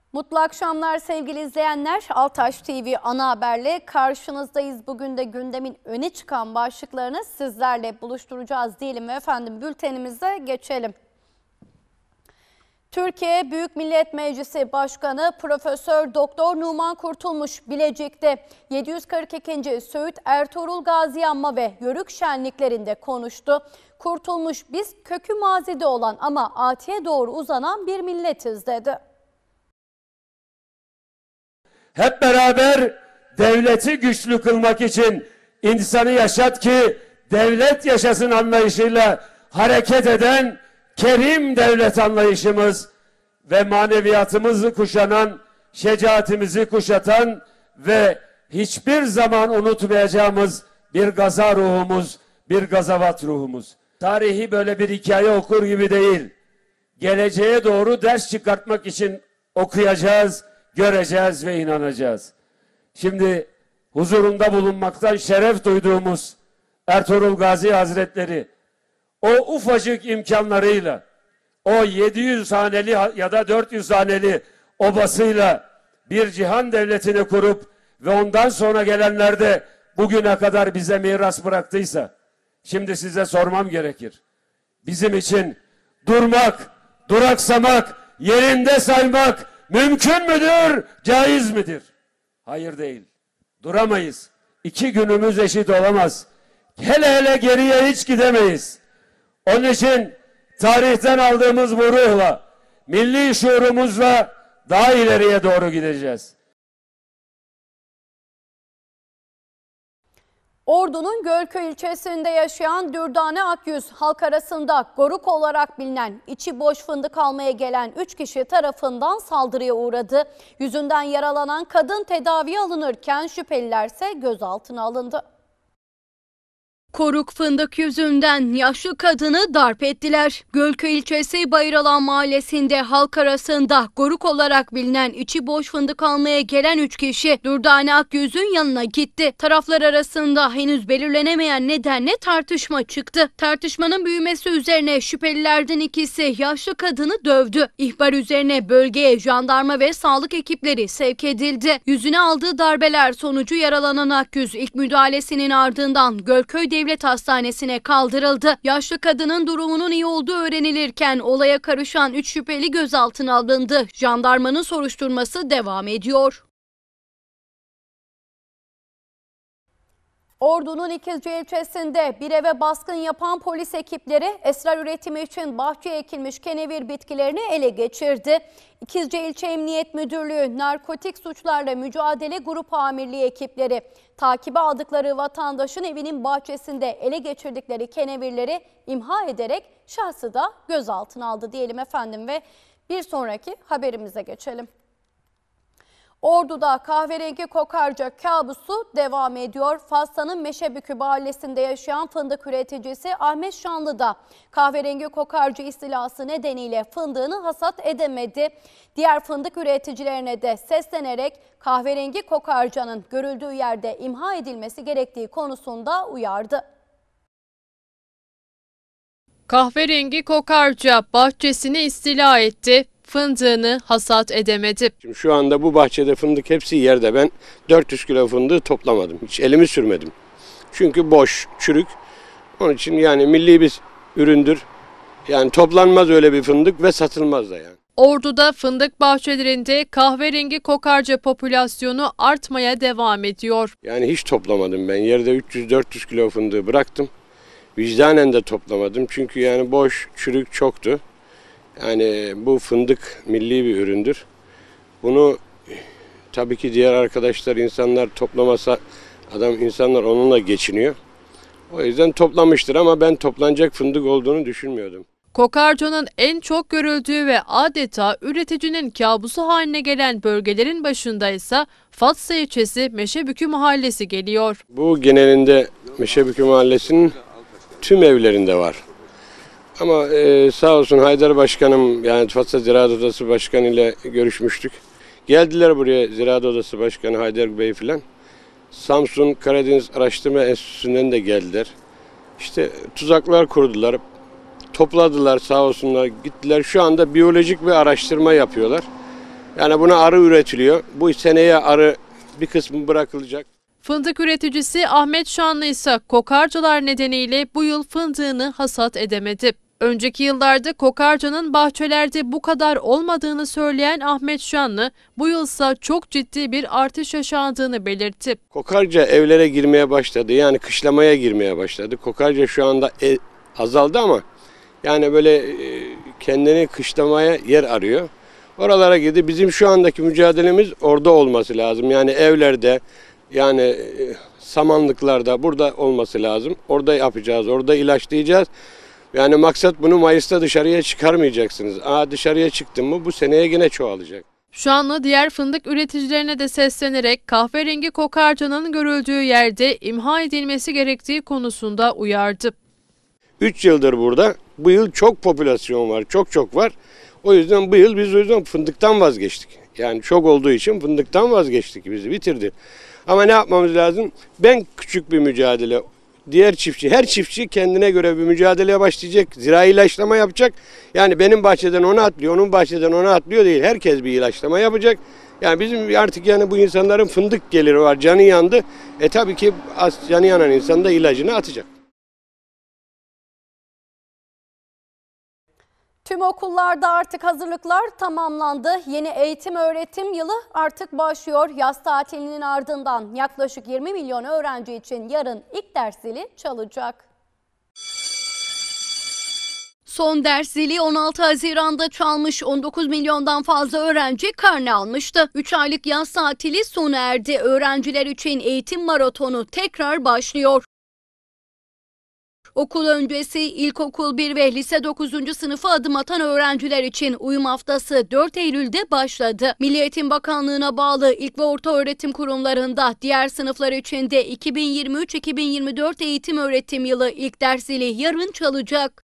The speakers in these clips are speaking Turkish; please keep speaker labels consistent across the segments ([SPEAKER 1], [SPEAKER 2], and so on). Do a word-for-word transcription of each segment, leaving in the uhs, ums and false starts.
[SPEAKER 1] Mutlu akşamlar sevgili izleyenler. Altaş T V ana haberle karşınızdayız. Bugün de gündemin öne çıkan başlıklarını sizlerle buluşturacağız diyelim ve efendim bültenimize geçelim. Türkiye Büyük Millet Meclisi Başkanı Profesör Doktor Numan Kurtulmuş Bilecik'te yedi yüz kırk ikinci Söğüt Ertuğrul Gazi Anma ve Yörük şenliklerinde konuştu. Kurtulmuş, biz kökü mazide olan ama atiye doğru uzanan bir milletiz dedi.
[SPEAKER 2] Hep beraber devleti güçlü kılmak için insanı yaşat ki devlet yaşasın anlayışıyla hareket eden kerim devlet anlayışımız ve maneviyatımızı kuşanan, şecaatimizi kuşatan ve hiçbir zaman unutmayacağımız bir gaza ruhumuz, bir gazavat ruhumuz. Tarihi böyle bir hikaye okur gibi değil, geleceğe doğru ders çıkartmak için okuyacağız, göreceğiz ve inanacağız. Şimdi huzurunda bulunmaktan şeref duyduğumuz Ertuğrul Gazi Hazretleri o ufacık imkanlarıyla, o yedi yüz haneli ya da dört yüz haneli obasıyla bir cihan devletini kurup ve ondan sonra gelenler de bugüne kadar bize miras bıraktıysa, şimdi size sormam gerekir. Bizim için durmak, duraksamak, yerinde saymak mümkün müdür, caiz midir? Hayır değil. Duramayız. İki günümüz eşit olamaz. Hele hele geriye hiç gidemeyiz. Onun için tarihten aldığımız bu ruhla, milli şuurumuzla daha ileriye doğru gideceğiz.
[SPEAKER 1] Ordu'nun Gölköy ilçesinde yaşayan Dürdane Akyüz, halk arasında Goruk olarak bilinen içi boş fındık almaya gelen üç kişi tarafından saldırıya uğradı. Yüzünden yaralanan kadın tedaviye alınırken şüpheliler ise gözaltına alındı. Koruk fındık yüzünden yaşlı kadını darp ettiler. Gölköy ilçesi Bayıralan mahallesinde halk arasında Goruk olarak bilinen içi boş fındık almaya gelen üç kişi Dürdane Akyüz'ün yanına gitti. Taraflar arasında henüz belirlenemeyen nedenle tartışma çıktı. Tartışmanın büyümesi üzerine şüphelilerden ikisi yaşlı kadını dövdü. İhbar üzerine bölgeye jandarma ve sağlık ekipleri sevk edildi. Yüzüne aldığı darbeler sonucu yaralanan Akyüz ilk müdahalesinin ardından Gölköy Devlet Hastanesi'ne kaldırıldı. Yaşlı kadının durumunun iyi olduğu öğrenilirken olaya karışan üç şüpheli gözaltına alındı. Jandarmanın soruşturması devam ediyor. Ordu'nun İkizce ilçesinde bir eve baskın yapan polis ekipleri esrar üretimi için bahçeye ekilmiş kenevir bitkilerini ele geçirdi. İkizce İlçe Emniyet Müdürlüğü Narkotik Suçlarla Mücadele Grup Amirliği ekipleri takibe aldıkları vatandaşın evinin bahçesinde ele geçirdikleri kenevirleri imha ederek şahsı da gözaltına aldı diyelim efendim ve bir sonraki haberimize geçelim. Ordu'da kahverengi kokarca kabusu devam ediyor. Fas'tanın Meşebükü mahallesinde yaşayan fındık üreticisi Ahmet Şanlı da kahverengi kokarca istilası nedeniyle fındığını hasat edemedi. Diğer fındık üreticilerine de seslenerek kahverengi kokarcanın görüldüğü yerde imha edilmesi gerektiği konusunda uyardı.
[SPEAKER 3] Kahverengi kokarca bahçesini istila etti. Fındığını hasat edemedi.
[SPEAKER 4] Şimdi şu anda bu bahçede fındık hepsi yerde. Ben dört yüz kilo fındığı toplamadım. Hiç elimi sürmedim. Çünkü boş, çürük. Onun için yani milli bir üründür. Yani toplanmaz öyle bir fındık ve satılmaz da yani.
[SPEAKER 3] Ordu'da fındık bahçelerinde kahverengi kokarca popülasyonu artmaya devam ediyor.
[SPEAKER 4] Yani hiç toplamadım ben. Yerde üç yüz dört yüz kilo fındığı bıraktım. Vicdanen de toplamadım. Çünkü yani boş, çürük çoktu. Yani bu fındık milli bir üründür. Bunu tabii ki diğer arkadaşlar, insanlar toplamasa adam insanlar onunla geçiniyor. O yüzden toplamıştır ama ben toplanacak fındık olduğunu düşünmüyordum.
[SPEAKER 3] Kokarcanın en çok görüldüğü ve adeta üreticinin kabusu haline gelen bölgelerin başında ise Fatsa ilçesi Meşebükü mahallesi geliyor.
[SPEAKER 4] Bu genelinde Meşebükü mahallesinin tüm evlerinde var. Ama e, sağ olsun Haydar Başkanım, yani Fatsa Ziraat Odası Başkanı ile görüşmüştük. Geldiler buraya, Ziraat Odası Başkanı Haydar Bey filan. Samsun Karadeniz Araştırma Enstitüsü'nden de geldiler. İşte tuzaklar kurdular, topladılar sağ olsunlar, gittiler. Şu anda biyolojik bir araştırma yapıyorlar. Yani buna arı üretiliyor. Bu seneye arı bir kısmı bırakılacak.
[SPEAKER 3] Fındık üreticisi Ahmet Şanlı ise kokarcalar nedeniyle bu yıl fındığını hasat edemedi. Önceki yıllarda kokarcanın bahçelerde bu kadar olmadığını söyleyen Ahmet Şanlı, bu yılsa çok ciddi bir artış yaşandığını belirtti.
[SPEAKER 4] Kokarca evlere girmeye başladı. Yani kışlamaya girmeye başladı. Kokarca şu anda e, azaldı ama yani böyle e, kendini kışlamaya yer arıyor. Oralara girdi. Bizim şu andaki mücadelemiz orada olması lazım. Yani evlerde, yani e, samanlıklarda burada olması lazım. Orada yapacağız, orada ilaçlayacağız. Yani maksat bunu Mayıs'ta dışarıya çıkarmayacaksınız. Aa, dışarıya çıktın mı bu seneye yine çoğalacak.
[SPEAKER 3] Şanlı diğer fındık üreticilerine de seslenerek kahverengi kokarcanın görüldüğü yerde imha edilmesi gerektiği konusunda uyardı.
[SPEAKER 4] üç yıldır burada. Bu yıl çok popülasyon var, çok çok var. O yüzden bu yıl biz o yüzden fındıktan vazgeçtik. Yani çok olduğu için fındıktan vazgeçtik, bizi bitirdi. Ama ne yapmamız lazım? Ben küçük bir mücadele. Diğer çiftçi, her çiftçi kendine göre bir mücadeleye başlayacak. Zirai ilaçlama yapacak. Yani benim bahçeden ona atlıyor, onun bahçeden ona atlıyor değil. Herkes bir ilaçlama yapacak. Yani bizim artık yani bu insanların fındık geliri var, canı yandı. E tabii ki az canı yanan insan da ilacını atacak.
[SPEAKER 1] Tüm okullarda artık hazırlıklar tamamlandı. Yeni eğitim öğretim yılı artık başlıyor. Yaz tatilinin ardından yaklaşık yirmi milyon öğrenci için yarın ilk ders zili çalacak. Son ders zili on altı Haziran'da çalmış. on dokuz milyondan fazla öğrenci karne almıştı. üç aylık yaz tatili sona erdi. Öğrenciler için eğitim maratonu tekrar başlıyor. Okul öncesi ilkokul bir ve lise dokuzuncu sınıfa adım atan öğrenciler için uyum haftası dört Eylül'de başladı. Milli Eğitim Bakanlığı'na bağlı ilk ve orta öğretim kurumlarında diğer sınıflar için de iki bin yirmi üç iki bin yirmi dört eğitim öğretim yılı ilk ders zili yarın çalacak.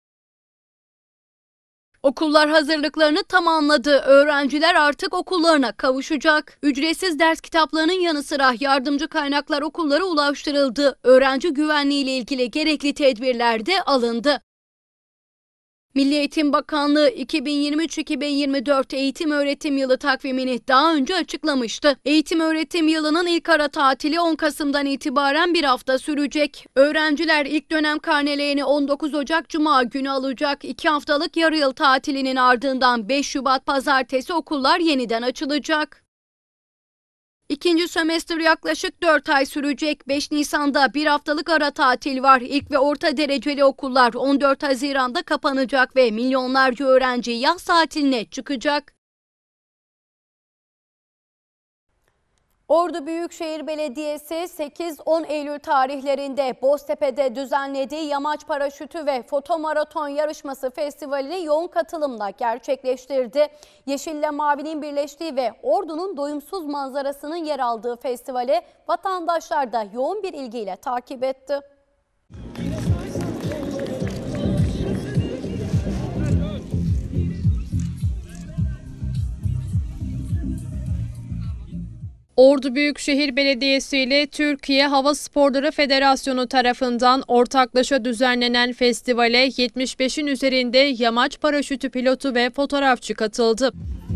[SPEAKER 1] Okullar hazırlıklarını tamamladı. Öğrenciler artık okullarına kavuşacak. Ücretsiz ders kitaplarının yanı sıra yardımcı kaynaklar okullara ulaştırıldı. Öğrenci güvenliği ile ilgili gerekli tedbirler de alındı. Milli Eğitim Bakanlığı iki bin yirmi üç iki bin yirmi dört eğitim öğretim yılı takvimini daha önce açıklamıştı. Eğitim öğretim yılının ilk ara tatili on Kasım'dan itibaren bir hafta sürecek. Öğrenciler ilk dönem karnelerini on dokuz Ocak Cuma günü alacak. iki haftalık yarı yıl tatilinin ardından beş Şubat Pazartesi okullar yeniden açılacak. İkinci sömestr yaklaşık dört ay sürecek. beş Nisan'da bir haftalık ara tatil var. İlk ve orta dereceli okullar on dört Haziran'da kapanacak ve milyonlarca öğrenci yaz tatiline çıkacak. Ordu Büyükşehir Belediyesi sekiz on Eylül tarihlerinde Boztepe'de düzenlediği Yamaç Paraşütü ve Foto Maraton Yarışması Festivali'ni yoğun katılımla gerçekleştirdi. Yeşille Mavi'nin birleştiği ve Ordu'nun doyumsuz manzarasının yer aldığı festivali vatandaşlar da yoğun bir ilgiyle takip etti.
[SPEAKER 3] Ordu Büyükşehir Belediyesi ile Türkiye Hava Sporları Federasyonu tarafından ortaklaşa düzenlenen festivale yetmiş beşin üzerinde yamaç paraşütü pilotu ve fotoğrafçı katıldı.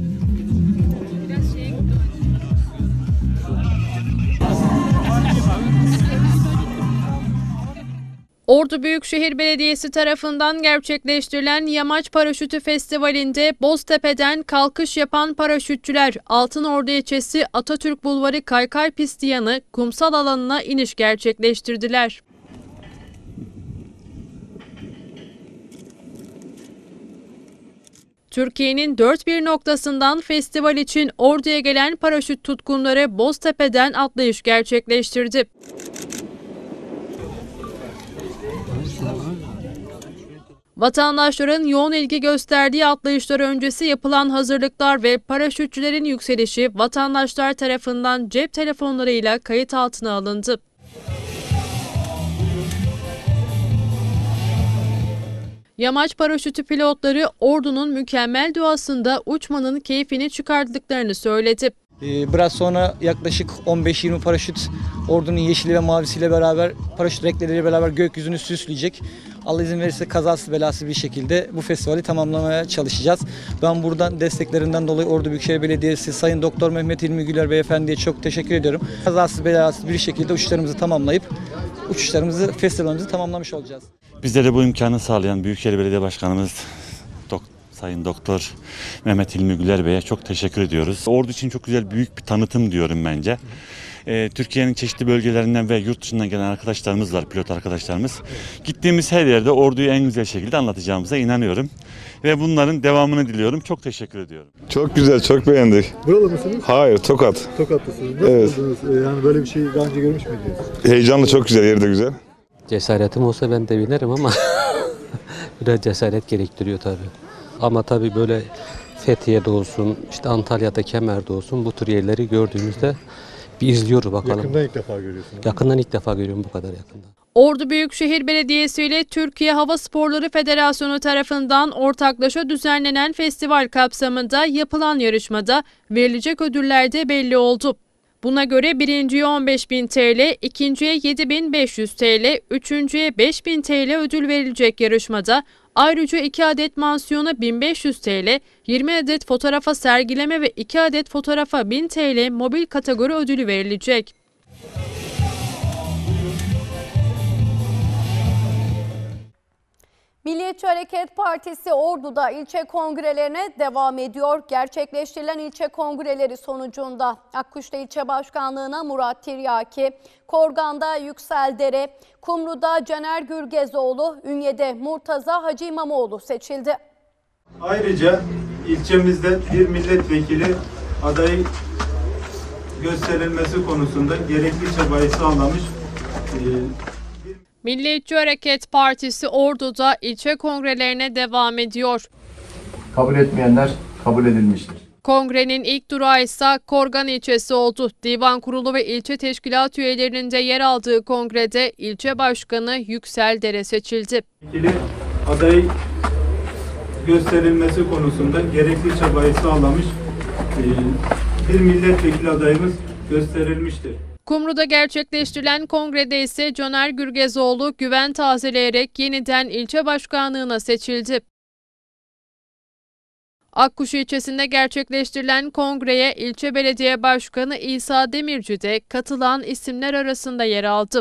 [SPEAKER 3] Ordu Büyükşehir Belediyesi tarafından gerçekleştirilen Yamaç Paraşütü Festivali'nde Boztepe'den kalkış yapan paraşütçüler Altınordu ilçesi Atatürk Bulvarı Kaykay Pisti yanı kumsal alanına iniş gerçekleştirdiler. Türkiye'nin dört bir noktasından festival için Ordu'ya gelen paraşüt tutkunları Boztepe'den atlayış gerçekleştirdi. Vatandaşların yoğun ilgi gösterdiği atlayışlar öncesi yapılan hazırlıklar ve paraşütçülerin yükselişi vatandaşlar tarafından cep telefonlarıyla kayıt altına alındı. Yamaç paraşütü pilotları Ordu'nun mükemmel doğasında uçmanın keyfini çıkarttıklarını söyledi.
[SPEAKER 5] Biraz sonra yaklaşık on beş yirmi paraşüt ordunun yeşili ve mavisiyle beraber, paraşüt renkleriyle beraber gökyüzünü süsleyecek. Allah izin verirse kazasız belasız bir şekilde bu festivali tamamlamaya çalışacağız. Ben buradan desteklerinden dolayı Ordu Büyükşehir Belediyesi Sayın Doktor Mehmet İlmi Güler Beyefendi'ye çok teşekkür ediyorum. Kazasız belasız bir şekilde uçuşlarımızı tamamlayıp uçuşlarımızı, festivalimizi tamamlamış olacağız.
[SPEAKER 6] Bizlere bu imkanı sağlayan Büyükşehir Belediye Başkanımız Dok Sayın Doktor Mehmet İlmi Güler Bey'e çok teşekkür ediyoruz. Ordu için çok güzel, büyük bir tanıtım diyorum bence. Ee, Türkiye'nin çeşitli bölgelerinden ve yurt dışından gelen arkadaşlarımız var, pilot arkadaşlarımız. Gittiğimiz her yerde Ordu'yu en güzel şekilde anlatacağımıza inanıyorum. Ve bunların devamını diliyorum. Çok teşekkür ediyorum.
[SPEAKER 7] Çok güzel, çok beğendik.
[SPEAKER 8] Buralı mısınız?
[SPEAKER 7] Hayır, Tokat.
[SPEAKER 8] Tokatlısınız. Nasıl
[SPEAKER 7] Evet.
[SPEAKER 8] buldunuz? Ee, Yani böyle bir şey daha önce görmüş müydünüz?
[SPEAKER 7] Heyecanlı, çok güzel, yeri de güzel.
[SPEAKER 9] Cesaretim olsa ben de binerim ama biraz cesaret gerektiriyor tabii. Ama tabii böyle Fethiye'de olsun, işte Antalya'da, Kemer'de olsun bu tür yerleri gördüğümüzde bir izliyoruz bakalım.
[SPEAKER 8] Yakından ilk defa görüyorsunuz.
[SPEAKER 9] Yakından ilk defa görüyorum, bu kadar yakından.
[SPEAKER 3] Ordu Büyükşehir Belediyesi ile Türkiye Hava Sporları Federasyonu tarafından ortaklaşa düzenlenen festival kapsamında yapılan yarışmada verilecek ödüller de belli oldu. Buna göre birinciye on beş bin T L, ikinciye yedi bin beş yüz T L, üçüncüye beş bin T L ödül verilecek yarışmada. Ayrıca iki adet mansiyona bin beş yüz T L, yirmi adet fotoğrafa sergileme ve iki adet fotoğrafa bin T L mobil kategori ödülü verilecek.
[SPEAKER 1] Milliyetçi Hareket Partisi Ordu'da ilçe kongrelerine devam ediyor. Gerçekleştirilen ilçe kongreleri sonucunda Akkuş'ta ilçe başkanlığına Murat Tiryaki, Korgan'da Yükseldere, Kumru'da Caner Gürgezoğlu, Ünye'de Murtaza Hacı İmamoğlu seçildi.
[SPEAKER 10] Ayrıca ilçemizde bir milletvekili adayı gösterilmesi konusunda gerekli çabayı sağlamış.
[SPEAKER 3] Milliyetçi Hareket Partisi Ordu'da ilçe kongrelerine devam ediyor.
[SPEAKER 11] Kabul etmeyenler kabul edilmiştir.
[SPEAKER 3] Kongrenin ilk durağı ise Korgan ilçesi oldu. Divan kurulu ve ilçe teşkilat üyelerinin de yer aldığı kongrede ilçe başkanı Yükseldere seçildi.
[SPEAKER 10] İlgili adayı gösterilmesi konusunda gerekli çabayı sağlamış bir milletvekili adayımız gösterilmiştir.
[SPEAKER 3] Kumru'da gerçekleştirilen kongrede ise Caner Gürgezoğlu güven tazeleyerek yeniden ilçe başkanlığına seçildi. Akkuş ilçesinde gerçekleştirilen kongreye ilçe belediye başkanı İsa Demirci de katılan isimler arasında yer aldı.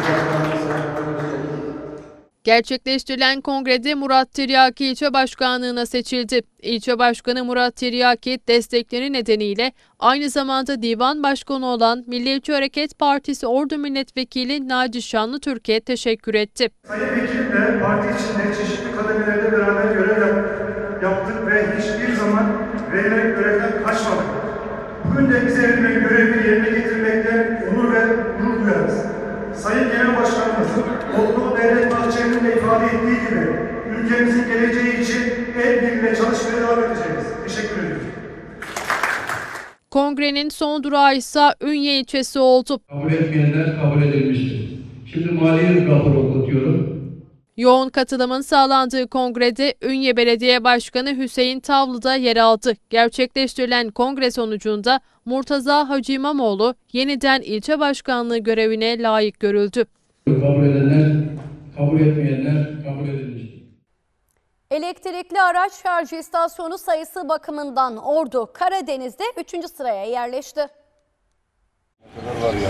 [SPEAKER 3] Gerçekleştirilen kongrede Murat Tiryaki ilçe başkanlığına seçildi. İlçe başkanı Murat Tiryaki destekleri nedeniyle aynı zamanda divan başkanı olan Milliyetçi Hareket Partisi Ordu Milletvekili Naci Şanlıtürk'e teşekkür etti.
[SPEAKER 12] Sayın Vekilimle parti içinde çeşitli kademelerde beraber görev yap, yaptık ve hiçbir zaman verilen görevden kaçmadık. Bugün de bize verilen görevi yerine getirmekten onur ve gurur duyarız. Sayın Genel Başkanımız, Ordu Devlet Bahçeli'nin de ifade ettiği gibi ülkemizin geleceği için el birliğiyle çalışmaya devam edeceğiz. Teşekkür ediyorum.
[SPEAKER 3] Kongrenin son durağı ise Ünye ilçesi oldu.
[SPEAKER 13] Kabul etmeyenler kabul edilmiştir. Şimdi mali raporu okutuyorum.
[SPEAKER 3] Yoğun katılımın sağlandığı kongrede Ünye Belediye Başkanı Hüseyin Tavlı da yer aldı. Gerçekleştirilen kongre sonucunda Murtaza Hacı İmamoğlu yeniden ilçe başkanlığı görevine layık görüldü.
[SPEAKER 13] Kabul edenler, kabul etmeyenler kabul edilmiştir.
[SPEAKER 1] Elektrikli araç şarj istasyonu sayısı bakımından Ordu Karadeniz'de üçüncü sıraya yerleşti.
[SPEAKER 11] Var ya.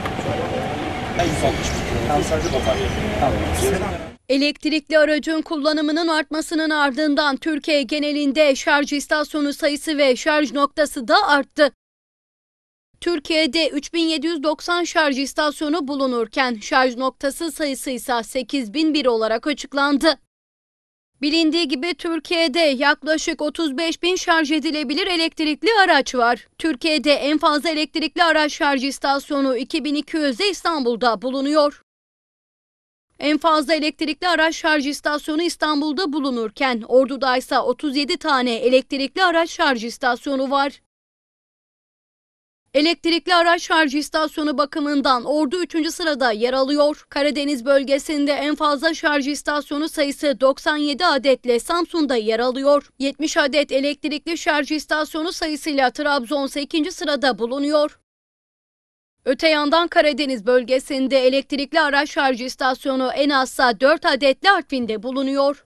[SPEAKER 1] Elektrikli aracın kullanımının artmasının ardından Türkiye genelinde şarj istasyonu sayısı ve şarj noktası da arttı. Türkiye'de üç bin yedi yüz doksan şarj istasyonu bulunurken şarj noktası sayısı ise sekiz bin bir olarak açıklandı. Bilindiği gibi Türkiye'de yaklaşık otuz beş bin şarj edilebilir elektrikli araç var. Türkiye'de en fazla elektrikli araç şarj istasyonu iki bin iki yüzde İstanbul'da bulunuyor. En fazla elektrikli araç şarj istasyonu İstanbul'da bulunurken Ordu'da ise otuz yedi tane elektrikli araç şarj istasyonu var. Elektrikli araç şarj istasyonu bakımından Ordu üçüncü sırada yer alıyor. Karadeniz bölgesinde en fazla şarj istasyonu sayısı doksan yedi adetle Samsun'da yer alıyor. yetmiş adet elektrikli şarj istasyonu sayısıyla Trabzon ikinci sırada bulunuyor. Öte yandan Karadeniz bölgesinde elektrikli araç şarj istasyonu en azsa dört adetle Artvin'de bulunuyor.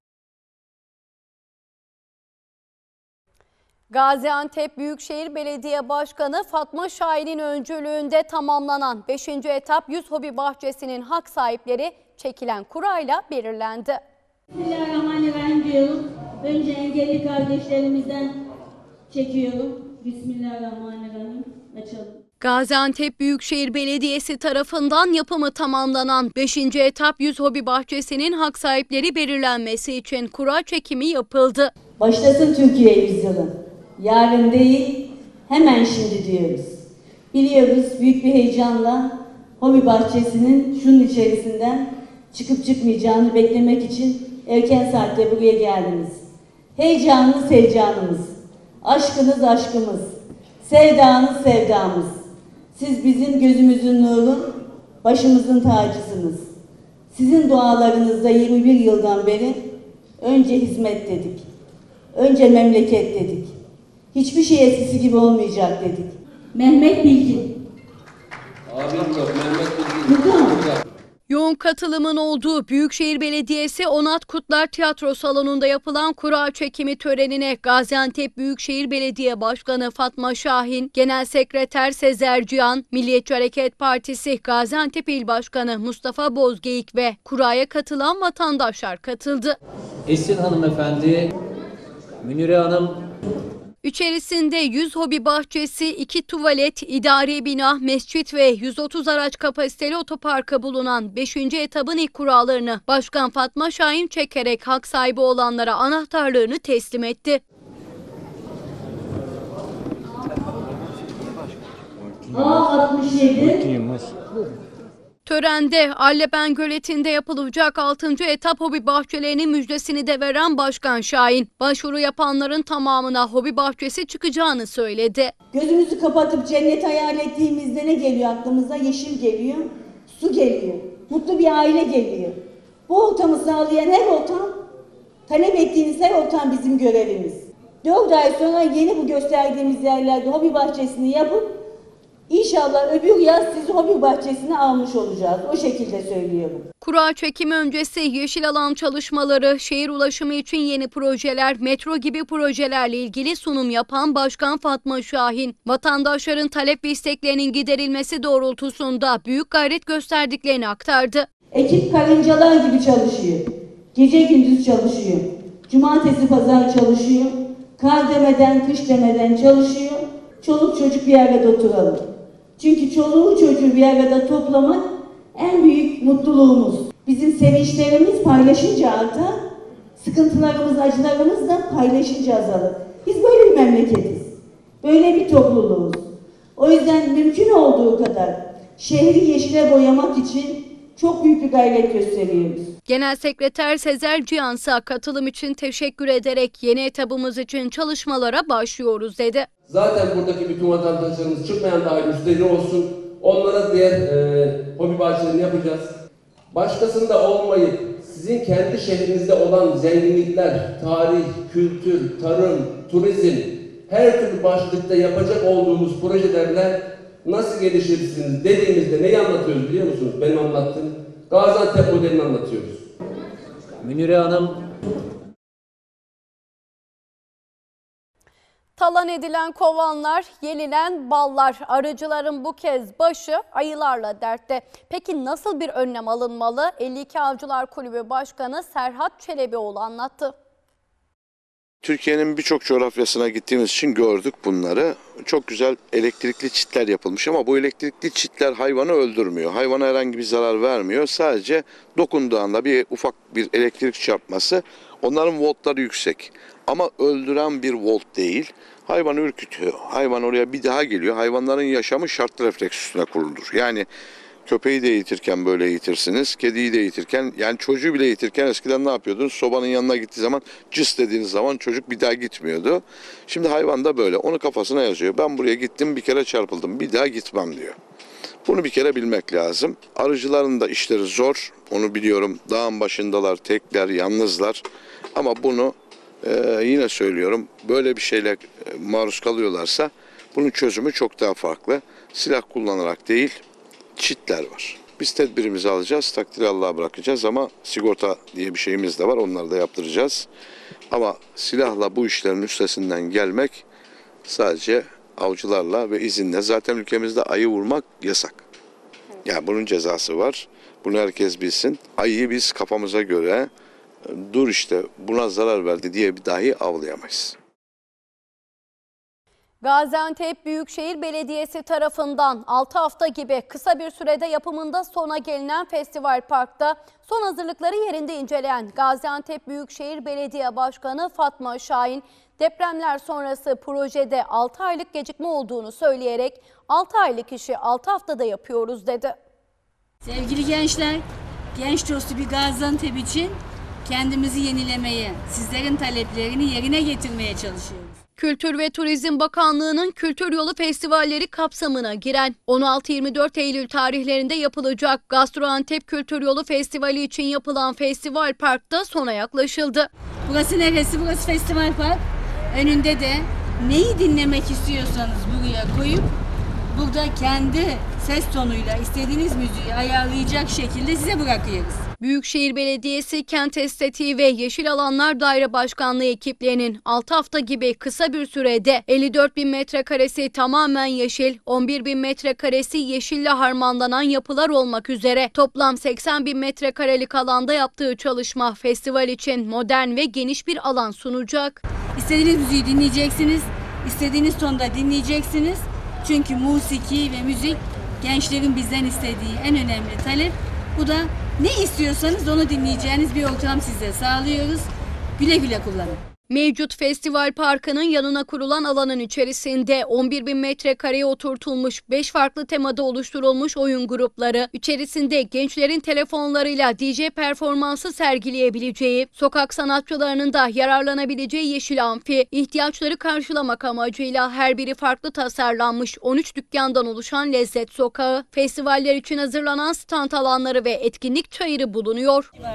[SPEAKER 1] Gaziantep Büyükşehir Belediye Başkanı Fatma Şahin'in öncülüğünde tamamlanan beşinci etap yüz hobi bahçesinin hak sahipleri çekilen kurayla belirlendi.
[SPEAKER 14] Bismillahirrahmanirrahim diyorum. Önce engelli kardeşlerimizden çekiyorum. Bismillahirrahmanirrahim. Açalım.
[SPEAKER 1] Gaziantep Büyükşehir Belediyesi tarafından yapımı tamamlanan beşinci etap yüz hobi bahçesinin hak sahipleri belirlenmesi için kura çekimi yapıldı.
[SPEAKER 14] Başlasın Türkiye yüzyılı. Yarın değil, hemen şimdi diyoruz. Biliyoruz büyük bir heyecanla hobi bahçesinin şunun içerisinden çıkıp çıkmayacağını beklemek için erken saatte buraya geldiniz. Heyecanınız heyecanımız, aşkınız aşkımız, sevdanız sevdamız. Siz bizim gözümüzün nuru, başımızın tacısınız. Sizin dualarınızda yirmi bir yıldan beri önce hizmet dedik, önce memleket dedik. Hiçbir şey eskisi gibi olmayacak dedik. Mehmet Bilgin.
[SPEAKER 13] Abim yok, Mehmet Bilgin.
[SPEAKER 1] Yoğun katılımın olduğu Büyükşehir Belediyesi Onat Kutlar Tiyatro Salonu'nda yapılan kura çekimi törenine Gaziantep Büyükşehir Belediye Başkanı Fatma Şahin, Genel Sekreter Sezer Cihan, Milliyetçi Hareket Partisi Gaziantep İl Başkanı Mustafa Bozgeyik ve kuraya katılan vatandaşlar katıldı.
[SPEAKER 15] Esin Hanımefendi, Münire Hanım.
[SPEAKER 1] İçerisinde yüz hobi bahçesi, iki tuvalet, idari bina, mescit ve yüz otuz araç kapasiteli otoparka bulunan beşinci etabın ilk kurallarını Başkan Fatma Şahin çekerek hak sahibi olanlara anahtarlarını teslim etti.
[SPEAKER 14] A altmış yedi.
[SPEAKER 1] Törende Alleben Göleti'nde yapılacak altıncı etap hobi bahçelerinin müjdesini de veren Başkan Şahin, başvuru yapanların tamamına hobi bahçesi çıkacağını söyledi.
[SPEAKER 14] Gözümüzü kapatıp cennet hayal ettiğimizde ne geliyor aklımıza? Yeşil geliyor, su geliyor, mutlu bir aile geliyor. Bu ortamı sağlayan her ortam, talep ettiğiniz her ortam bizim görevimiz. Dört ay sonra yeni bu gösterdiğimiz yerlerde hobi bahçesini yapıp İnşallah öbür yaz sizi hobi bahçesine almış olacağız. O şekilde söylüyorum.
[SPEAKER 1] Kura çekimi öncesi yeşil alan çalışmaları, şehir ulaşımı için yeni projeler, metro gibi projelerle ilgili sunum yapan Başkan Fatma Şahin, vatandaşların talep ve isteklerinin giderilmesi doğrultusunda büyük gayret gösterdiklerini aktardı.
[SPEAKER 14] Ekip karıncalar gibi çalışıyor. Gece gündüz çalışıyor. Cumartesi pazar çalışıyor. Kar demeden, kış demeden çalışıyor. Çoluk çocuk bir arada oturalım. Çünkü çoluğu çocuğu bir arada toplamak en büyük mutluluğumuz. Bizim sevinçlerimiz paylaşınca artar, sıkıntılarımız, acılarımız da paylaşınca azalır. Biz böyle bir memleketiz. Böyle bir topluluğuz. O yüzden mümkün olduğu kadar şehri yeşile boyamak için çok büyük bir gayret gösteriyoruz.
[SPEAKER 1] Genel Sekreter Sezer Cihansa katılım için teşekkür ederek yeni etabımız için çalışmalara başlıyoruz dedi.
[SPEAKER 13] Zaten buradaki bütün vatandaşlarımız çıkmayan dahil müşteri olsun. Onlara diğer e, hobi bahçelerini yapacağız. Başkasında olmayıp sizin kendi şehrinizde olan zenginlikler, tarih, kültür, tarım, turizm, her türlü başlıkta yapacak olduğumuz projelerle nasıl gelişirsiniz dediğimizde neyi anlatıyoruz biliyor musunuz? Benim anlattığım Gaziantep modelini anlatıyoruz.
[SPEAKER 15] Münire Hanım.
[SPEAKER 1] Talan edilen kovanlar, yenilen ballar. Arıcıların bu kez başı ayılarla dertte. Peki nasıl bir önlem alınmalı? elli iki Avcılar Kulübü Başkanı Serhat Çelebioğlu anlattı.
[SPEAKER 16] Türkiye'nin birçok coğrafyasına gittiğimiz için gördük bunları. Çok güzel elektrikli çitler yapılmış ama bu elektrikli çitler hayvanı öldürmüyor. Hayvana herhangi bir zarar vermiyor. Sadece dokunduğunda bir ufak bir elektrik çarpması, onların voltları yüksek. Ama öldüren bir volt değil. Hayvanı ürkütüyor. Hayvan oraya bir daha geliyor. Hayvanların yaşamı şartlı refleks üstüne kuruludur. Yani Köpeği de eğitirken böyle eğitirsiniz. Kediyi de eğitirken, yani çocuğu bile eğitirken eskiden ne yapıyordunuz? Sobanın yanına gittiği zaman cıs dediğiniz zaman çocuk bir daha gitmiyordu. Şimdi hayvan da böyle. Onu kafasına yazıyor. Ben buraya gittim, bir kere çarpıldım. Bir daha gitmem diyor. Bunu bir kere bilmek lazım. Arıcıların da işleri zor. Onu biliyorum. Dağın başındalar, tekler, yalnızlar. Ama bunu e, yine söylüyorum. Böyle bir şeyle maruz kalıyorlarsa bunun çözümü çok daha farklı. Silah kullanarak değil, çitler var. Biz tedbirimizi alacağız, takdiri Allah'a bırakacağız ama sigorta diye bir şeyimiz de var, onları da yaptıracağız. Ama silahla bu işlerin üstesinden gelmek sadece avcılarla ve izinle. Zaten ülkemizde ayı vurmak yasak. Yani bunun cezası var, bunu herkes bilsin. Ayıyı biz kafamıza göre dur işte buna zarar verdi diye bir dahi avlayamayız.
[SPEAKER 1] Gaziantep Büyükşehir Belediyesi tarafından altı hafta gibi kısa bir sürede yapımında sona gelinen Festival Park'ta son hazırlıkları yerinde inceleyen Gaziantep Büyükşehir Belediye Başkanı Fatma Şahin, depremler sonrası projede altı aylık gecikme olduğunu söyleyerek altı aylık işi altı haftada yapıyoruz dedi.
[SPEAKER 17] Sevgili gençler, genç dostu bir Gaziantep için kendimizi yenilemeye, sizlerin taleplerini yerine getirmeye çalışıyoruz.
[SPEAKER 1] Kültür ve Turizm Bakanlığı'nın Kültür Yolu Festivalleri kapsamına giren on altı yirmi dört Eylül tarihlerinde yapılacak Gaziantep Kültür Yolu Festivali için yapılan Festival Park'ta sona yaklaşıldı.
[SPEAKER 17] Burası neresi? Burası Festival Park. Önünde de neyi dinlemek istiyorsanız buraya koyup burada kendi ses tonuyla istediğiniz müziği ayarlayacak şekilde size bırakıyoruz.
[SPEAKER 1] Büyükşehir Belediyesi Kent Estetiği ve Yeşil Alanlar Daire Başkanlığı ekiplerinin altı hafta gibi kısa bir sürede elli dört bin metrekaresi tamamen yeşil, on bir bin metrekaresi yeşille harmanlanan yapılar olmak üzere toplam seksen bin metrekarelik alanda yaptığı çalışma festival için modern ve geniş bir alan sunacak.
[SPEAKER 17] İstediğiniz müziği dinleyeceksiniz, istediğiniz tonda dinleyeceksiniz. Çünkü musiki ve müzik gençlerin bizden istediği en önemli talep. Bu da ne istiyorsanız onu dinleyeceğiniz bir ortam size sağlıyoruz. Güle güle kullanın.
[SPEAKER 1] Mevcut Festival Parkı'nın yanına kurulan alanın içerisinde on bir bin metrekareye oturtulmuş beş farklı temada oluşturulmuş oyun grupları, içerisinde gençlerin telefonlarıyla D J performansı sergileyebileceği, sokak sanatçılarının da yararlanabileceği yeşil amfi, ihtiyaçları karşılamak amacıyla her biri farklı tasarlanmış on üç dükkandan oluşan lezzet sokağı, festivaller için hazırlanan stand alanları ve etkinlik çayırı bulunuyor.
[SPEAKER 17] Allah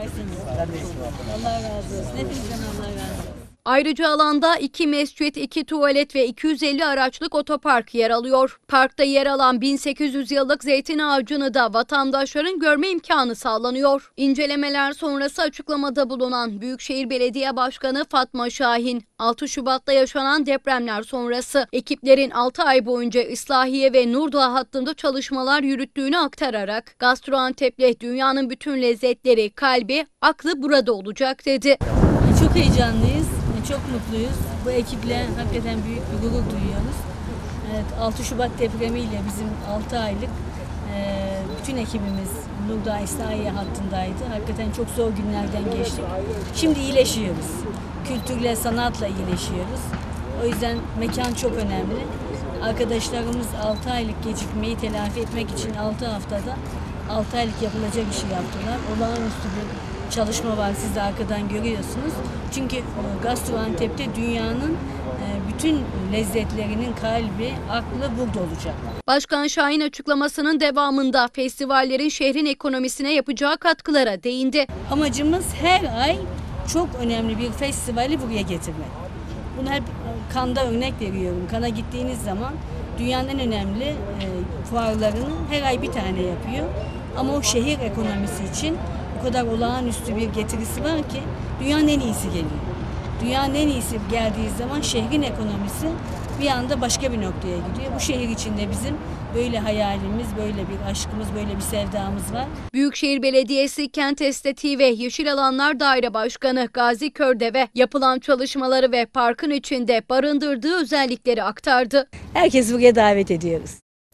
[SPEAKER 17] razı olsun. Hepinizden Allah razı olsun.
[SPEAKER 1] Ayrıca alanda iki mescit, iki tuvalet ve iki yüz elli araçlık otopark yer alıyor. Parkta yer alan bin sekiz yüz yıllık zeytin ağacını da vatandaşların görme imkanı sağlanıyor. İncelemeler sonrası açıklamada bulunan Büyükşehir Belediye Başkanı Fatma Şahin, altı Şubat'ta yaşanan depremler sonrası ekiplerin altı ay boyunca İslahiye ve Nurdoğa hattında çalışmalar yürüttüğünü aktararak Gaziantep'le dünyanın bütün lezzetleri, kalbi, aklı burada olacak dedi.
[SPEAKER 17] Çok heyecanlıyız. Çok mutluyuz. Bu ekiple hakikaten büyük bir gurur duyuyoruz. Evet, altı Şubat depremiyle bizim altı aylık e, bütün ekibimiz Nurdoğa İslahiye hattındaydı. Hakikaten çok zor günlerden geçtik. Şimdi iyileşiyoruz. Kültürle, sanatla iyileşiyoruz. O yüzden mekan çok önemli. Arkadaşlarımız altı aylık gecikmeyi telafi etmek için altı haftada altı aylık yapılacak işi yaptılar. Olağanüstü bir çalışma var, siz de arkadan görüyorsunuz. Çünkü Gaziantep'te dünyanın bütün lezzetlerinin kalbi, aklı burada olacak.
[SPEAKER 1] Başkan Şahin açıklamasının devamında festivallerin şehrin ekonomisine yapacağı katkılara değindi.
[SPEAKER 17] Amacımız her ay çok önemli bir festivali buraya getirmek. Bunu hep Kanda örnek veriyorum. Kana gittiğiniz zaman dünyanın en önemli e, fuarlarını her ay bir tane yapıyor. Ama o şehir ekonomisi için o kadar olağanüstü bir getirisi var ki dünyanın en iyisi geliyor. Dünyanın en iyisi geldiği zaman şehrin ekonomisi bir anda başka bir noktaya gidiyor. Bu şehir içinde bizim böyle hayalimiz, böyle bir aşkımız, böyle bir sevdamız var.
[SPEAKER 1] Büyükşehir Belediyesi Kent Estetiği ve Yeşil Alanlar Daire Başkanı Gazi Kördeve yapılan çalışmaları ve parkın içinde barındırdığı özellikleri aktardı.
[SPEAKER 17] Herkesi buraya davet ediyoruz.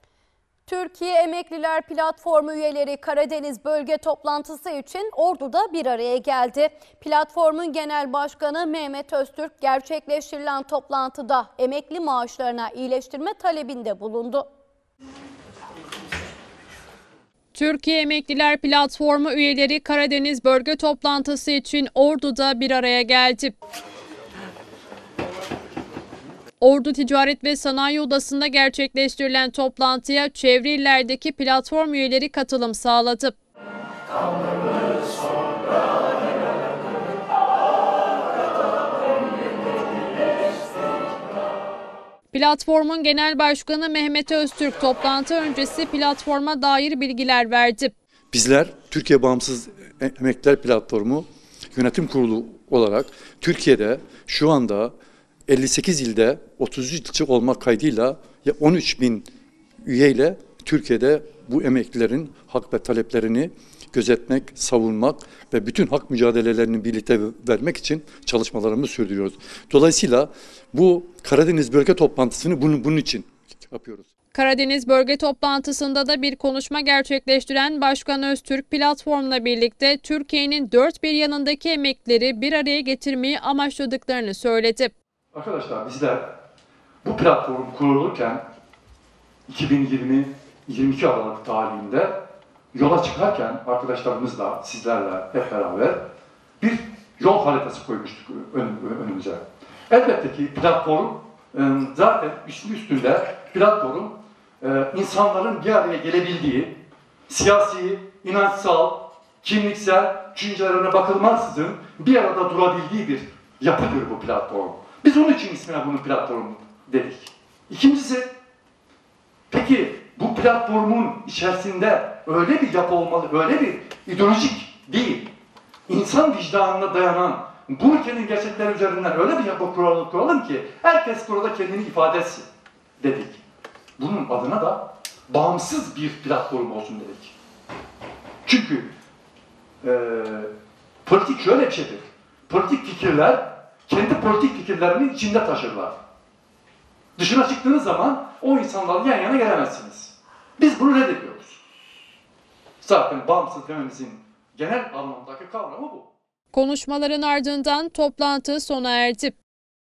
[SPEAKER 1] Türkiye Emekliler Platformu üyeleri Karadeniz Bölge Toplantısı için Ordu'da bir araya geldi. Platformun Genel Başkanı Mehmet Öztürk gerçekleştirilen toplantıda emekli maaşlarına iyileştirme talebinde bulundu.
[SPEAKER 3] Türkiye Emekliler Platformu üyeleri Karadeniz bölge toplantısı için Ordu'da bir araya geldi. Ordu Ticaret ve Sanayi Odası'nda gerçekleştirilen toplantıya çevre illerdeki platform üyeleri katılım sağladı. Platformun Genel Başkanı Mehmet Öztürk toplantı öncesi platforma dair bilgiler verdi.
[SPEAKER 18] Bizler Türkiye Bağımsız Emekliler Platformu Yönetim Kurulu olarak Türkiye'de şu anda elli sekiz ilde otuz üç ilçe olmak kaydıyla on üç bin üyeyle Türkiye'de bu emeklilerin hak ve taleplerini gözetmek, savunmak ve bütün hak mücadelelerini birlikte vermek için çalışmalarımızı sürdürüyoruz. Dolayısıyla bu Karadeniz bölge toplantısını bunun, bunun için yapıyoruz.
[SPEAKER 3] Karadeniz bölge toplantısında da bir konuşma gerçekleştiren Başkan Öztürk platformla birlikte Türkiye'nin dört bir yanındaki emeklileri bir araya getirmeyi amaçladıklarını söyledi.
[SPEAKER 19] Arkadaşlar bizler bu platform kurulurken iki bin yirmi yirmi iki Aralık tarihinde yola çıkarken arkadaşlarımızla, sizlerle hep beraber bir yol haritası koymuştuk önümüze. Elbette ki platform zaten üstü üstünde platform insanların bir araya gelebildiği, siyasi, inançsal, kimliksel düşüncelerine bakılmaksızın bir arada durabildiği bir yapıdır bu platform. Biz onun için ismine bunu platform dedik. İkincisi, peki bu platformun içerisinde öyle bir yapı olmalı, öyle bir ideolojik değil, insan vicdanına dayanan bu ülkenin gerçekleri üzerinden öyle bir yapı kuralım, kuralım ki herkes burada kendini ifade etsin dedik. Bunun adına da bağımsız bir platform olsun dedik. Çünkü e, politik şöyle bir şeydir. Politik fikirler kendi politik fikirlerinin içinde taşırlar. Dışına çıktığınız zaman o insanlarla yan yana gelemezsiniz. Biz bunu reddediyoruz. Zaten bağımsız dememizin genel anlamdaki kavramı bu.
[SPEAKER 3] Konuşmaların ardından toplantı sona erdi.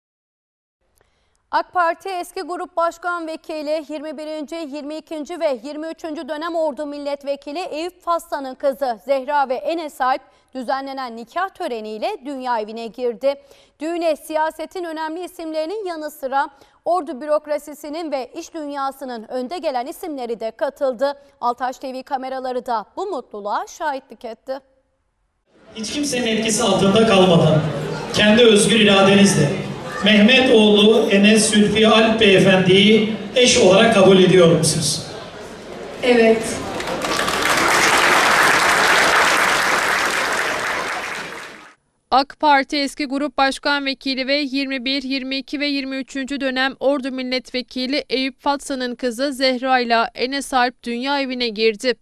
[SPEAKER 1] AK Parti eski Grup Başkan Vekili yirmi birinci, yirmi ikinci ve yirmi üçüncü dönem Ordu Milletvekili Eyüp Faslan'ın kızı Zehra ve Enes Alp düzenlenen nikah töreniyle dünya evine girdi. Düğüne siyasetin önemli isimlerinin yanı sıra Ordu bürokrasisinin ve iş dünyasının önde gelen isimleri de katıldı. Altaş T V kameraları da bu mutluluğa şahitlik etti.
[SPEAKER 20] Hiç kimsenin etkisi altında kalmadan, kendi özgür iradenizle Mehmet oğlu Enes Zülfi Alp Beyefendi'yi eş olarak kabul ediyor musunuz?
[SPEAKER 1] Evet.
[SPEAKER 3] AK Parti eski Grup Başkan Vekili ve yirmi bir, yirmi iki ve yirmi üçüncü dönem Ordu Milletvekili Eyüp Faslan'ın kızı Zehra ile Enes Alp dünya evine girdi.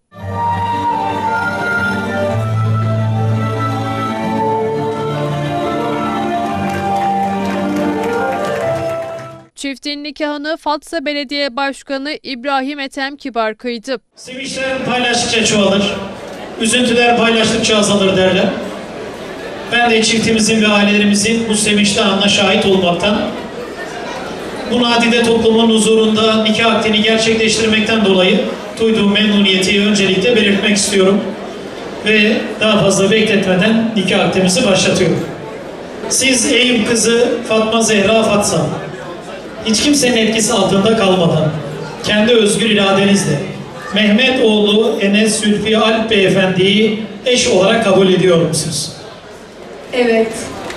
[SPEAKER 3] Çiftin nikahını Fatsa Belediye Başkanı İbrahim Ethem Kibar kıydı.
[SPEAKER 20] Sevinçler paylaştıkça çoğalır, üzüntüler paylaştıkça azalır derler. Ben de çiftimizin ve ailelerimizin bu sevinçli anına şahit olmaktan, bu nadide toplumun huzurunda nikah akdini gerçekleştirmekten dolayı duyduğum memnuniyeti öncelikle belirtmek istiyorum. Ve daha fazla bekletmeden nikah akdimizi başlatıyorum. Siz Eyüp kızı Fatma Zehra Fatsa, hiç kimsenin etkisi altında kalmadan, kendi özgür iradenizle Mehmet oğlu Enes Zülfi Alp Beyefendi'yi eş olarak kabul ediyor musunuz?
[SPEAKER 1] Evet.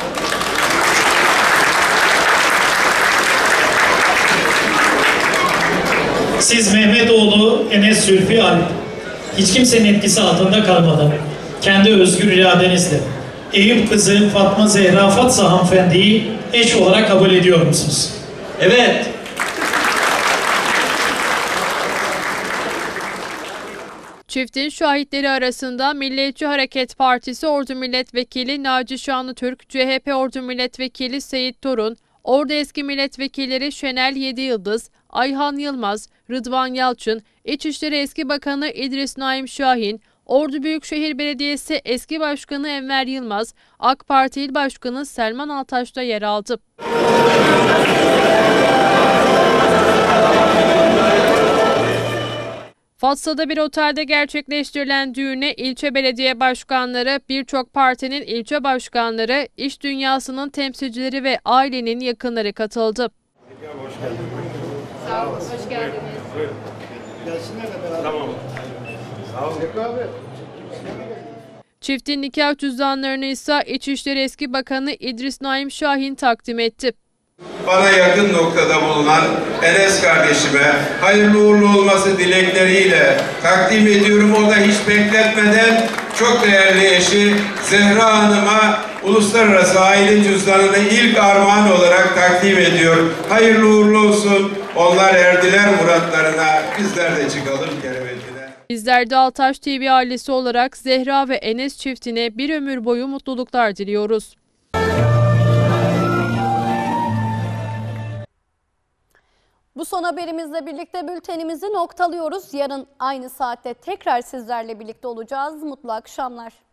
[SPEAKER 20] Siz Mehmet oğlu Enes Zülfi Alp, hiç kimsenin etkisi altında kalmadan, kendi özgür iradenizle Eyüp kızı Fatma Zehra Fatsa hanımefendiyi eş olarak kabul ediyor musunuz? Evet.
[SPEAKER 3] Çiftin şahitleri arasında Milliyetçi Hareket Partisi Ordu Milletvekili Naci Şanlıtürk, C H P Ordu Milletvekili Seyit Torun, Ordu eski milletvekilleri Şenel Yediyıldız, Ayhan Yılmaz, Rıdvan Yalçın, İçişleri Eski Bakanı İdris Naim Şahin, Ordu Büyükşehir Belediyesi Eski Başkanı Enver Yılmaz, AK Parti İl Başkanı Selman Altaş da yer aldı. Fatsa'da bir otelde gerçekleştirilen düğüne ilçe belediye başkanları, birçok partinin ilçe başkanları, iş dünyasının temsilcileri ve ailenin yakınları katıldı.
[SPEAKER 21] Hoş geldiniz.
[SPEAKER 3] Sağ olun, hoş geldiniz.
[SPEAKER 21] Gelsinler de beraber. Tamam. Sağ olun. Abi.
[SPEAKER 3] Çiftin nikah cüzdanlarını ise İçişleri Eski Bakanı İdris Naim Şahin takdim etti.
[SPEAKER 22] Bana yakın noktada bulunan Enes kardeşime hayırlı uğurlu olması dilekleriyle takdim ediyorum. O da hiç bekletmeden çok değerli eşi Zehra Hanım'a uluslararası aile cüzdanını ilk armağan olarak takdim ediyor. Hayırlı uğurlu olsun. Onlar erdiler muratlarına. Bizler de çıkalım kerevetine.
[SPEAKER 3] Bizler de Altaş T V ailesi olarak Zehra ve Enes çiftine bir ömür boyu mutluluklar diliyoruz.
[SPEAKER 1] Bu son haberimizle birlikte bültenimizi noktalıyoruz. Yarın aynı saatte tekrar sizlerle birlikte olacağız. Mutlu akşamlar.